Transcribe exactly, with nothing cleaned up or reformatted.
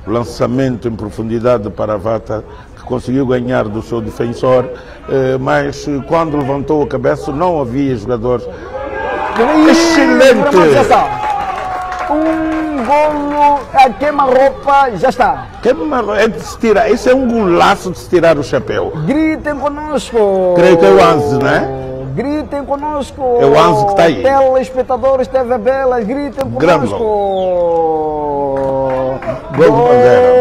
lançamento em profundidade para a Vata, que conseguiu ganhar do seu defensor, mas quando levantou a cabeça não havia jogadores. Excelente! Um golo, a queima-roupa, já está. Queima, é de se tirar, esse é um golaço de se tirar o chapéu. Gritem conosco. Creio que é o Anze, não é? Gritem conosco. É o Anze que está aí. Telespectadores T V Belas, gritem conosco. Gol de bandeira.